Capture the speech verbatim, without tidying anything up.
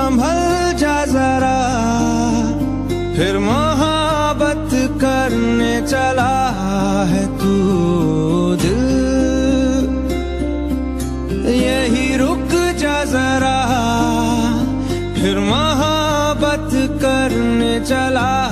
संभल जा जरा, फिर मोहब्बत करने चला है तू दिल, यही रुक जा जरा, फिर मोहब्बत करने चला